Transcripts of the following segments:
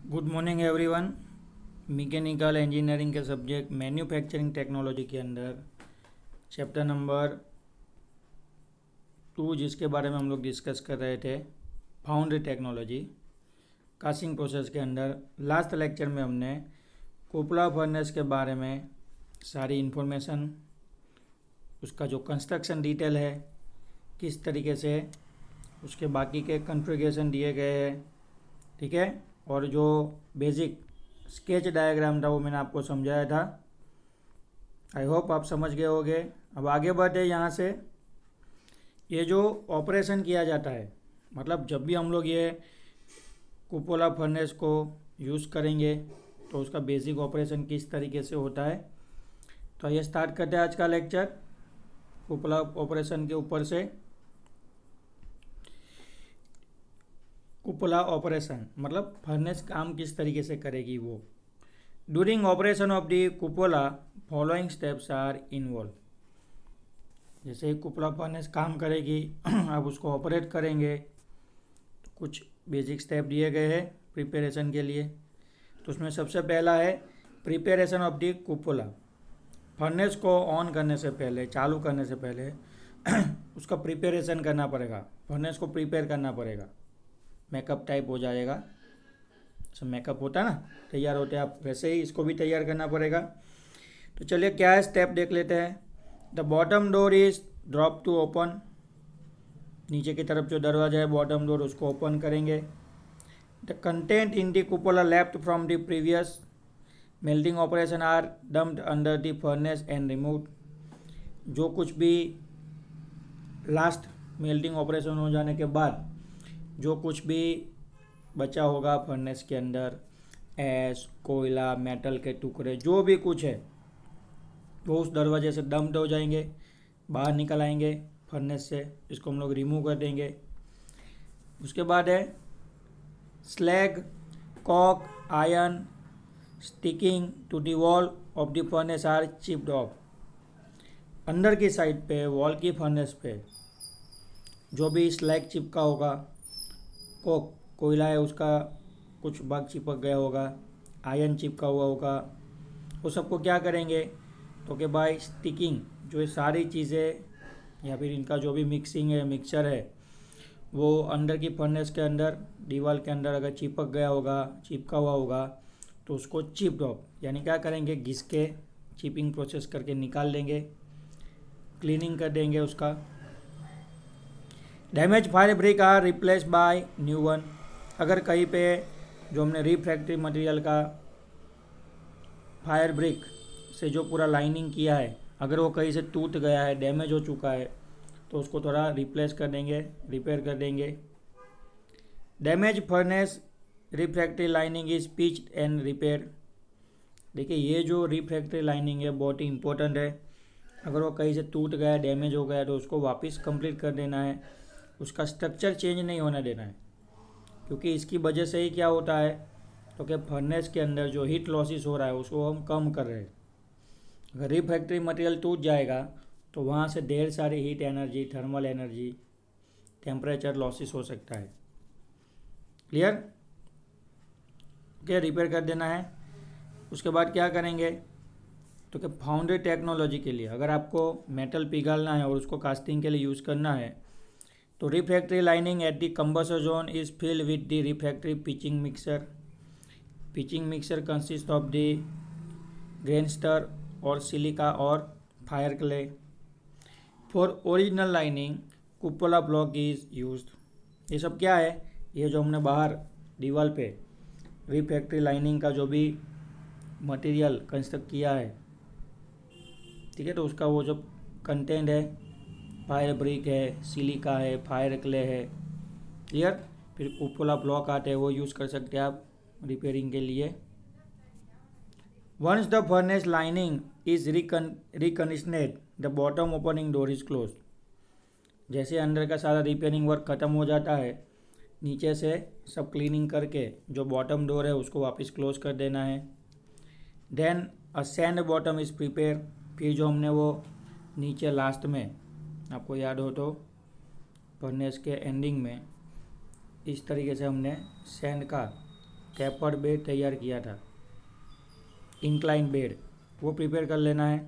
Good morning everyone. Mechanical engineering के subject manufacturing technology के अंदर चैप्टर नंबर 2 जिसके बारे में हम लोग डिस्कस कर रहे थे, फाउंड्री टेक्नोलॉजी कास्टिंग प्रोसेस के अंदर लास्ट लेक्चर में हमने कुपला फर्नेस के बारे में सारी इन्फॉर्मेशन, उसका जो कंस्ट्रक्शन डिटेल है, किस तरीके से उसके बाकी के कॉन्फ़िगरेशन दिए गए हैं, ठीक है। और जो बेसिक स्केच डायग्राम था वो मैंने आपको समझाया था। आई होप आप समझ गए होंगे। अब आगे बढ़े यहाँ से। ये जो ऑपरेशन किया जाता है, मतलब जब भी हम लोग ये कुपोला फर्नेस को यूज़ करेंगे तो उसका बेसिक ऑपरेशन किस तरीके से होता है। तो ये स्टार्ट करते हैं आज का लेक्चर कुपोला ऑपरेशन के ऊपर से। कुपोला ऑपरेशन मतलब फर्नेस काम किस तरीके से करेगी वो। During operation of the cupola following steps are involved. जैसे ही कुपोला फर्नेस काम करेगी अब उसको ऑपरेट करेंगे तो कुछ बेसिक स्टेप दिए गए हैं प्रिपरेशन के लिए। तो उसमें सबसे पहला है preparation of the cupola. Furnace को ऑन करने से पहले, चालू करने से पहले उसका प्रिपरेशन करना पड़ेगा, फर्नेस को प्रिपेयर करना पड़ेगा। मेकअप टाइप हो जाएगा, सब मेकअप होता है ना, तैयार होते हैं आप, वैसे ही इसको भी तैयार करना पड़ेगा। तो चलिए क्या है स्टेप देख लेते हैं। The bottom door is drop to open. नीचे की तरफ जो दरवाजा है बॉटम डोर, उसको ओपन करेंगे। The content in the cupola left from the previous melting operation are dumped under the furnace and removed. जो कुछ भी लास्ट मेल्टिंग ऑपरेशन हो जाने के बाद जो कुछ भी बचा होगा फर्नेस के अंदर, ऐश, कोयला, मेटल के टुकड़े, जो भी कुछ है वो उस दरवाजे से डंप्ड हो जाएंगे, बाहर निकल आएंगे फर्नेस से। इसको हम लोग रिमूव कर देंगे। उसके बाद है slag, coke, iron sticking to the wall of the furnace are chipped off. अंदर की साइड पे, वॉल की फर्नेस पे जो भी स्लैग चिपका होगा, कोयला है उसका कुछ भाग चिपक गया होगा, आयरन चिपका हुआ होगा, वो सबको क्या करेंगे तो कि भाई स्टिकिंग, जो ये सारी चीज़ें या फिर इनका जो भी मिक्सिंग है, मिक्सचर है, वो अंदर की फर्नेस के अंदर, दीवार के अंदर अगर चिपक गया होगा, चिपका हुआ होगा तो उसको चिप्ड ऑफ, यानी क्या करेंगे, घिस के चिपिंग प्रोसेस करके निकाल देंगे, क्लीनिंग कर देंगे उसका। Damage fire brick are replace by new one. अगर कहीं पे जो हमने रिफ्रैक्टरी मटेरियल का फायर ब्रिक से जो पूरा लाइनिंग किया है, अगर वो कहीं से टूट गया है, डैमेज हो चुका है, तो उसको थोड़ा रिप्लेस कर देंगे, रिपेयर कर देंगे। Damage furnace refractory lining is pitched and repair. देखिए ये जो रिफ्रैक्टरी लाइनिंग है बहुत ही इंपॉर्टेंट है। अगर वो कहीं से टूट गया, डैमेज हो गया तो उसको वापस कंप्लीट कर देना है, उसका स्ट्रक्चर चेंज नहीं होने देना है। क्योंकि इसकी वजह से ही क्या होता है तो कि फर्नेस के अंदर जो हीट लॉसेस हो रहा है उसको हम कम कर रहे हैं। अगर रिफ्रैक्टरी मटेरियल टूट जाएगा तो वहाँ से ढेर सारी heat energy, thermal energy, temperature losses हो सकता है। क्लियर? ओके, रिपेयर कर देना है। उसके बाद क्या करेंगे तो कि फाउंड्री टेक्नोलॉजी के लिए अगर आपको मेटल पिघालना है और उसको कास्टिंग के लिए यूज़ करना है तो refractory lining at the combustion zone is filled with the refractory pitching mixer. Pitching mixer consist of the ganister और सिलिका और fire clay. For original lining cupola block is used. ये सब क्या है, ये जो हमने बाहर दीवार पे रिफ्रैक्टरी लाइनिंग का जो भी मटेरियल कंस्ट्रक्ट किया है, ठीक है, तो उसका वो जो कंटेंट है, फायर ब्रिक है, सिलिका है, फायर क्ले है, क्लियर। फिर कुपोला ब्लॉक आते हैं, वो यूज़ कर सकते हैं आप रिपेयरिंग के लिए। Once the furnace lining is reconditioned the bottom opening door is close. जैसे अंदर का सारा रिपेयरिंग वर्क ख़त्म हो जाता है, नीचे से सब क्लीनिंग करके जो बॉटम डोर है उसको वापस क्लोज कर देना है। Then a sand bottom is prepare. फिर जो हमने वो नीचे लास्ट में, आपको याद हो तो फर्नेस के एंडिंग में इस तरीके से हमने सैंड का टेपर्ड बेड तैयार किया था, इंक्लाइन बेड, वो प्रिपेयर कर लेना है।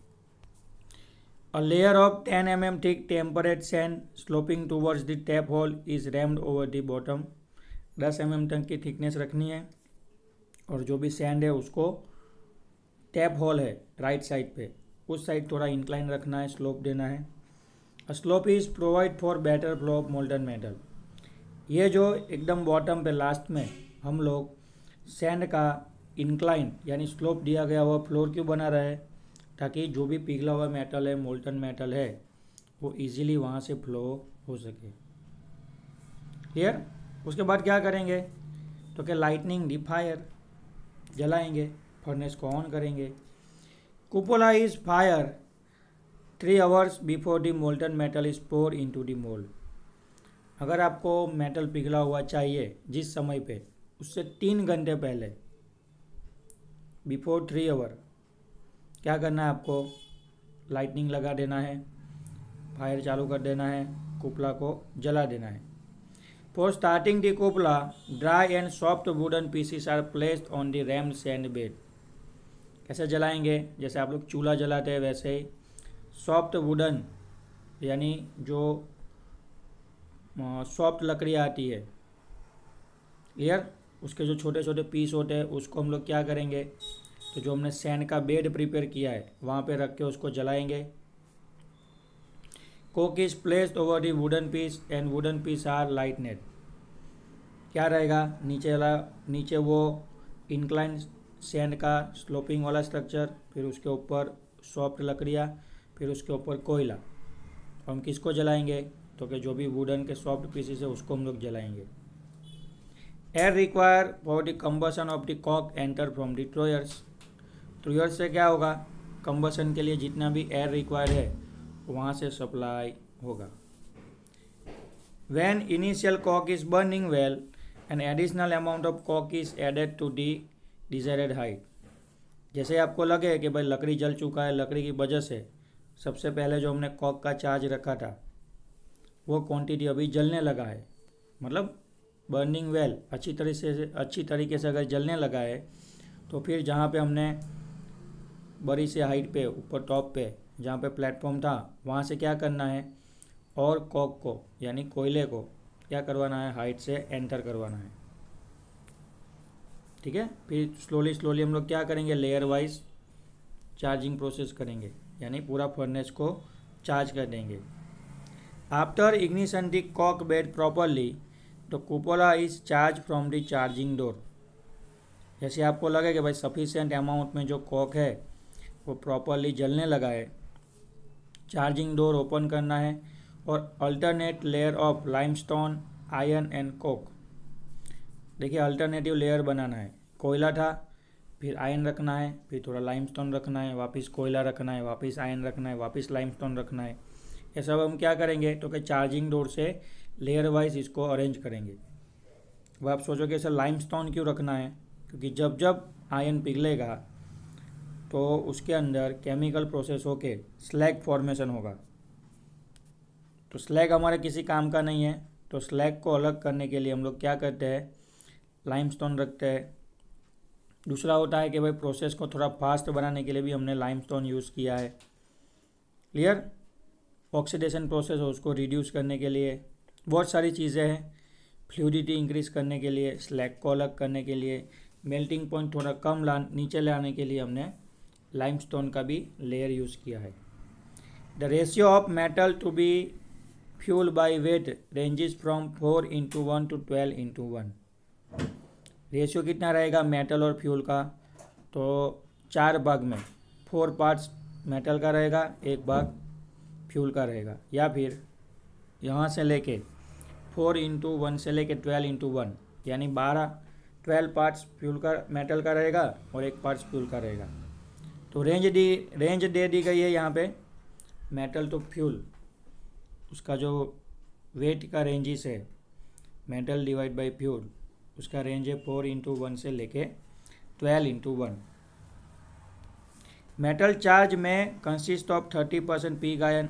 A layer of 10 mm thick tempered sand sloping towards the tap hole is rammed over the bottom। 10 mm तक की थिकनेस रखनी है और जो भी सैंड है उसको टैप होल है राइट साइड पे, उस साइड थोड़ा इंक्लाइन रखना है, स्लोप देना है। A slope is provide for better flow of molten metal. ये जो एकदम बॉटम पे लास्ट में हम लोग सैंड का इंक्लाइन यानी स्लोप दिया गया हुआ फ्लोर क्यों बना रहा है, ताकि जो भी पिघला हुआ मेटल है, मोल्टन मेटल है, वो इजीली वहाँ से फ्लो हो सके। क्लियर। उसके बाद क्या करेंगे तो कि लाइटनिंग दी फायर, जलाएंगे, फर्नेस को ऑन करेंगे। Cupola is fire 3 hours before the molten metal is pour into the mould. अगर आपको मेटल पिघला हुआ चाहिए जिस समय पे, उससे 3 घंटे पहले, बिफोर 3 आवर, क्या करना है आपको, लाइटनिंग लगा देना है, फायर चालू कर देना है, कुपला को जला देना है। For starting the cupola dry and soft wooden pieces are placed on the rammed sand bed. कैसे जलाएंगे, जैसे आप लोग चूल्हा जलाते हैं वैसे ही सॉफ्ट वुडन यानी जो सॉफ्ट लकड़ी आती है, क्लियर, उसके जो छोटे छोटे पीस होते हैं उसको हम लोग क्या करेंगे, तो जो हमने सैंड का बेड प्रिपेयर किया है वहाँ पे रख के उसको जलाएंगे। Coke is placed over the wooden piece and wooden piece are lightened. क्या रहेगा, नीचे वो इंक्लाइन सैंड का स्लोपिंग वाला स्ट्रक्चर, फिर उसके ऊपर सॉफ्ट लकड़ियाँ, फिर उसके ऊपर कोयला। और हम किसको जलाएंगे, तो कि जो भी वुडन के सॉफ्ट पीसेस है उसको हम लोग जलाएंगे। Air require for the combustion of the coke enter from the tuyeres. Tuyeres से क्या होगा, कंबशन के लिए जितना भी एयर रिक्वायर्ड है वहाँ से सप्लाई होगा। When initial coke is burning well an additional amount of coke is added to the desired height. जैसे आपको लगे कि भाई लकड़ी जल चुका है, लकड़ी की वजह से सबसे पहले जो हमने कॉक का चार्ज रखा था वो क्वांटिटी अभी जलने लगा है, मतलब बर्निंग वेल अच्छी तरीके से अगर जलने लगा है, तो फिर जहाँ पे हमने बड़ी से हाइट पे ऊपर टॉप पे जहाँ पे प्लेटफॉर्म था वहाँ से क्या करना है, और कॉक को यानी कोयले को क्या करवाना है, हाइट से एंटर करवाना है। ठीक है। फिर स्लोली हम लोग क्या करेंगे, लेयर वाइज चार्जिंग प्रोसेस करेंगे, यानी पूरा फर्नेस को चार्ज कर देंगे। After ignition the coke bed properly the cupola is charge from the charging door. जैसे आपको लगे कि भाई सफिशिएंट अमाउंट में जो कॉक है वो प्रॉपरली जलने लगा है, चार्जिंग डोर ओपन करना है और alternate layer of limestone, iron and coke. देखिए अल्टरनेटिव लेयर बनाना है, कोयला था, फिर आयरन रखना है, फिर थोड़ा लाइमस्टोन रखना है, वापस कोयला रखना है, वापस आयरन रखना है, वापस लाइमस्टोन रखना है। ये सब हम क्या करेंगे, तो कि चार्जिंग डोर से लेयर वाइज इसको अरेंज करेंगे। अब आप सोचोगे सर लाइमस्टोन क्यों रखना है, क्योंकि जब जब आयरन पिघलेगा तो उसके अंदर केमिकल प्रोसेस होके स्लैग फॉर्मेशन होगा। तो स्लैग हमारे किसी काम का नहीं है, तो स्लैग को अलग करने के लिए हम लोग क्या करते हैं, लाइमस्टोन रखते हैं। दूसरा होता है कि भाई प्रोसेस को थोड़ा फास्ट बनाने के लिए भी हमने लाइमस्टोन यूज़ किया है। क्लियर। ऑक्सीडेशन प्रोसेस हो उसको रिड्यूस करने के लिए बहुत सारी चीज़ें हैं, फ्लूइडिटी इंक्रीज करने के लिए, स्लैग को अलग करने के लिए, मेल्टिंग पॉइंट थोड़ा कम नीचे लाने के लिए हमने लाइमस्टोन का भी लेयर यूज़ किया है। The ratio of metal to be fuel by weight ranges from 4:1 to 12:1। Ratio कितना रहेगा मेटल और फ्यूल का, तो 4 भाग में 4 पार्ट्स मेटल का रहेगा, 1 भाग फ्यूल का रहेगा, या फिर यहाँ से लेके 4:1 से लेके 12:1 यानी 12 पार्ट्स फ्यूल का मेटल का रहेगा और 1 पार्ट्स फ्यूल का रहेगा। तो रेंज दे दी गई है यहाँ पे, मेटल तो फ्यूल उसका जो वेट का रेंजेस है, मेटल डिवाइड बाय फ्यूल उसका रेंज है 4:1 से लेके 12:1। मेटल चार्ज में consist of 30% pig iron.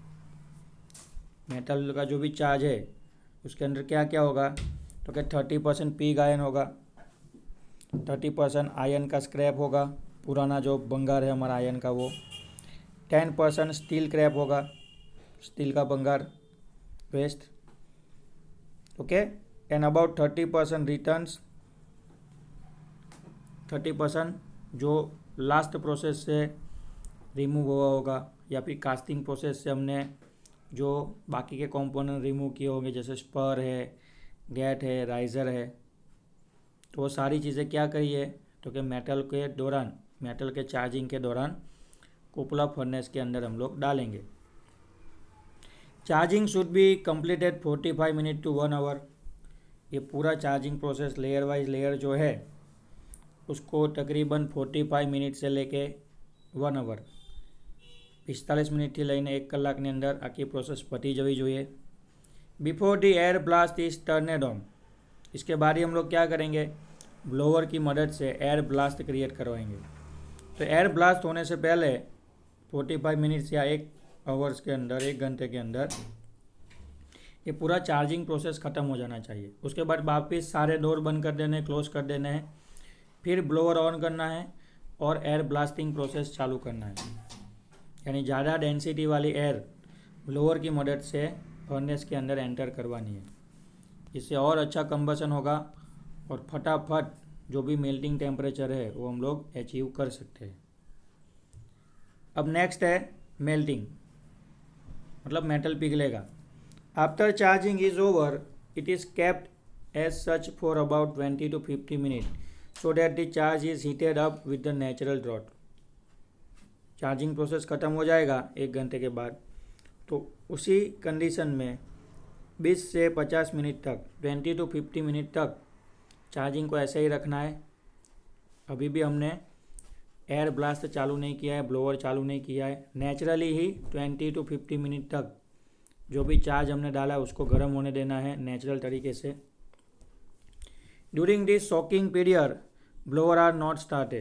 Metal का जो भी चार्ज है उसके अंदर क्या क्या होगा, तो क्या 30% पिग आयन होगा, 30% आयरन का स्क्रैप होगा, पुराना जो बंगार है हमारा आयरन का वो। 10% स्टील क्रैप होगा, स्टील का बंगार waste. Okay, and about 30% returns, 30% जो लास्ट प्रोसेस से रिमूव हुआ होगा या फिर कास्टिंग प्रोसेस से हमने जो बाकी के कंपोनेंट रिमूव किए होंगे, जैसे स्पर है, गेट है, राइज़र है, तो वो सारी चीज़ें क्या करी है तो कि मेटल के दौरान, मेटल के चार्जिंग के दौरान कुपला फर्नेस के अंदर हम लोग डालेंगे। Charging should be completed 45 minute to 1 hour. ये पूरा charging process layer wise layer जो है उसको तकरीबन 45 मिनट से लेके 1 आवर 45 મિનિટથી લઈને 1 કલાકની અંદર આખી પ્રોસેસ પતી જવી જોઈએ। Before the air blast is turned on, इसके बाद ही हम लोग क्या करेंगे, ब्लोअर की मदद से एयर ब्लास्ट क्रिएट करवाएंगे। तो एयर ब्लास्ट होने से पहले 45 मिनट्स या 1 आवर्स के अंदर, 1 घंटे के अंदर ये पूरा चार्जिंग प्रोसेस ख़त्म हो जाना चाहिए। उसके बाद वापस सारे डोर बंद कर देने, क्लोज कर देने हैं, फिर ब्लोअर ऑन करना है और एयर ब्लास्टिंग प्रोसेस चालू करना है। यानी ज़्यादा डेंसिटी वाली एयर ब्लोअर की मदद से फर्नेस के अंदर एंटर करवानी है। इससे और अच्छा कंबसन होगा और फटाफट जो भी मेल्टिंग टेम्परेचर है वो हम लोग अचीव कर सकते हैं। अब नेक्स्ट है मेल्टिंग, मतलब मेटल पिघलेगा। After charging is over it is kept as such for about 20 to 50 minute so that the charge is heated up with the natural draught. Charging process ख़त्म हो जाएगा 1 घंटे के बाद, तो उसी कंडीशन में 20 से 50 मिनट तक, 20 to 50 मिनट तक चार्जिंग को ऐसे ही रखना है। अभी भी हमने एयर ब्लास्ट चालू नहीं किया है, ब्लोअर चालू नहीं किया है, नेचुरली ही 20 to 50 मिनट तक जो भी चार्ज हमने डाला है उसको गर्म होने देना है नेचुरल तरीके से। During this soaking period blower are not started.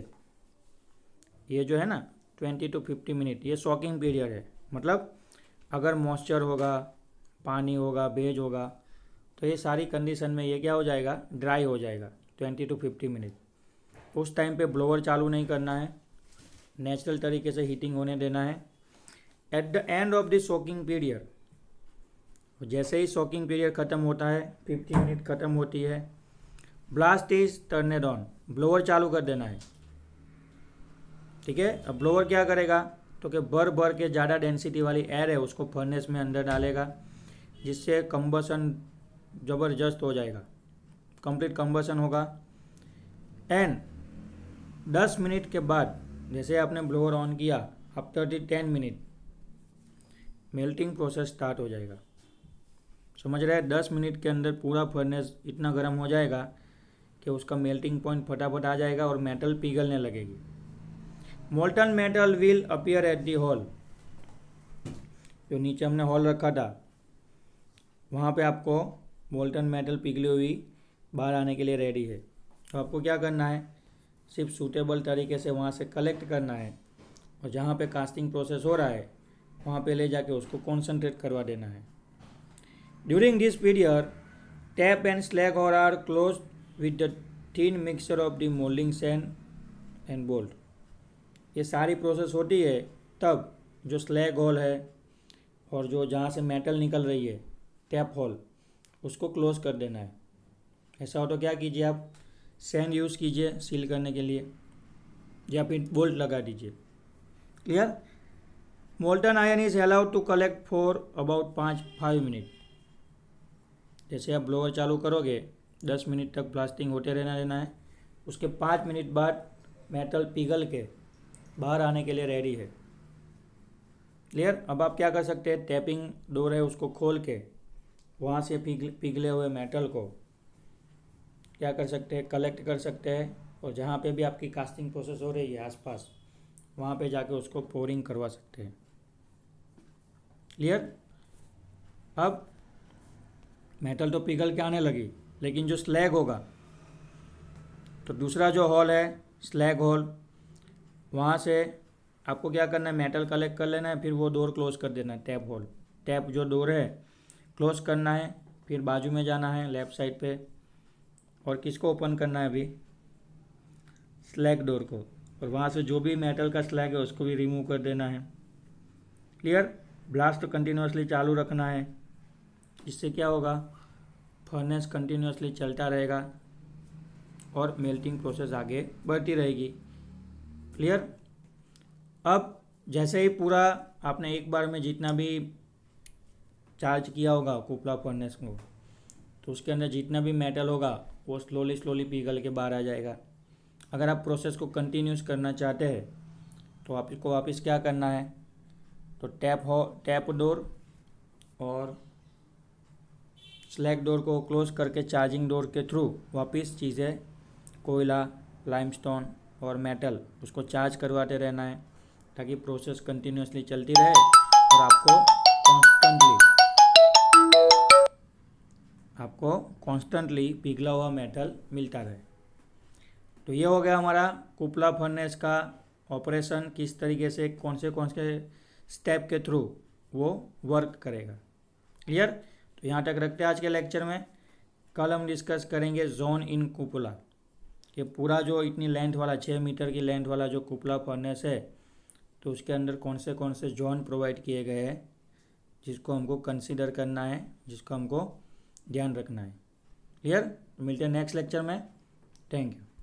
ये जो है ना 20 to 50 मिनट ये सॉकिंग पीरियड है, मतलब अगर मॉइस्चर होगा, पानी होगा, बेज होगा, तो ये सारी कंडीशन में ये क्या हो जाएगा, ड्राई हो जाएगा 20 to 50 मिनट। उस टाइम पे ब्लोअर चालू नहीं करना है, नेचुरल तरीके से हीटिंग होने देना है। At the end of the soaking period, जैसे ही सॉकिंग पीरियड ख़त्म होता है, 50 मिनट ख़त्म होती है, blast is turned on, blower चालू कर देना है। ठीक है, अब ब्लोअर क्या करेगा तो कि भर के ज़्यादा डेंसिटी वाली एयर है उसको फर्नेस में अंदर डालेगा, जिससे कंबसन ज़बरदस्त हो जाएगा, कंप्लीट कंबसन होगा। एंड 10 मिनट के बाद जैसे आपने ब्लोअर ऑन किया, after the 10 minute melting process start हो जाएगा। समझ रहे हैं, 10 मिनट के अंदर पूरा फर्नेस इतना गर्म हो जाएगा कि उसका मेल्टिंग पॉइंट फटाफट आ जाएगा और मेटल पिघलने लगेगी। Molten metal will appear at the hole, जो नीचे हमने हॉल रखा था वहाँ पे आपको मोल्टन मेटल पिघली हुई बाहर आने के लिए रेडी है। तो आपको क्या करना है, सिर्फ सूटेबल तरीके से वहाँ से कलेक्ट करना है और जहाँ पे कास्टिंग प्रोसेस हो रहा है वहाँ पे ले जाके उसको कॉन्सेंट्रेट करवा देना है। During this period tap and slag और are close with the thin mixture of the moulding sand and bolt. ये सारी प्रोसेस होती है तब जो स्लैग होल है और जो जहाँ से मेटल निकल रही है टैप होल, उसको क्लोज कर देना है। ऐसा हो तो क्या कीजिए, आप सैंड यूज़ कीजिए सील करने के लिए या फिर बोल्ट लगा दीजिए। Clear. Molten iron is allowed to collect for about 5 minute. जैसे आप ब्लोअर चालू करोगे 10 मिनट तक ब्लास्टिंग होते रहना है, उसके 5 मिनट बाद मेटल पिघल के बाहर आने के लिए रेडी है। क्लियर। अब आप क्या कर सकते हैं, टैपिंग डोर है उसको खोल के वहाँ से पिघले हुए मेटल को क्या कर सकते हैं, कलेक्ट कर सकते हैं और जहाँ पे भी आपकी कास्टिंग प्रोसेस हो रही है आसपास वहाँ पे जाके उसको पोरिंग करवा सकते हैं। क्लियर। अब मेटल तो पिघल के आने लगी, लेकिन जो स्लैग होगा तो दूसरा जो हॉल है स्लैग हॉल, वहाँ से आपको क्या करना है, मेटल कलेक्ट कर लेना है, फिर वो डोर क्लोज कर देना है। टैप होल, टैप जो डोर है क्लोज करना है, फिर बाजू में जाना है लेफ़्ट साइड पे और किसको ओपन करना है, अभी स्लैग डोर को, और वहाँ से जो भी मेटल का स्लैग है उसको भी रिमूव कर देना है। क्लियर। ब्लास्ट कंटिन्यूसली चालू रखना है, इससे क्या होगा, फर्नेस कंटिन्यूसली चलता रहेगा और मेल्टिंग प्रोसेस आगे बढ़ती रहेगी। क्लियर। अब जैसे ही पूरा आपने एक बार में जितना भी चार्ज किया होगा कुपला फर्नेस को, तो उसके अंदर जितना भी मेटल होगा वो स्लोली स्लोली पिघल के बाहर आ जाएगा। अगर आप प्रोसेस को कंटिन्यूस करना चाहते हैं तो आपको वापस क्या करना है, तो टैप डोर और स्लैग डोर को क्लोज करके चार्जिंग डोर के थ्रू वापस चीज़ें, कोयला, लाइमस्टोन और मेटल, उसको चार्ज करवाते रहना है ताकि प्रोसेस कंटिन्यूसली चलती रहे और आपको कॉन्स्टेंटली पिघला हुआ मेटल मिलता रहे। तो ये हो गया हमारा कुपला फर्नेस का ऑपरेशन, किस तरीके से कौन से स्टेप के थ्रू वो वर्क करेगा। क्लियर। तो यहाँ तक रखते हैं आज के लेक्चर में। कल हम डिस्कस करेंगे जोन इन कुपला, कि पूरा जो इतनी लेंथ वाला 6 मीटर की लेंथ वाला जो कुपला फर्नेस है, तो उसके अंदर कौन से जोन प्रोवाइड किए गए हैं जिसको हमको कंसीडर करना है, जिसको हमको ध्यान रखना है। क्लियर। मिलते हैं नेक्स्ट लेक्चर में। Thank you.